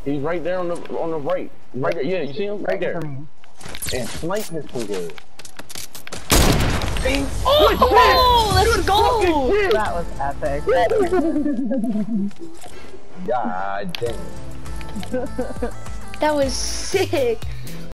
He's right there on the right. Right there. Yeah, you see him? Right there. And snipe his fucking. Oh, let's go! That was epic. God damn. That was sick.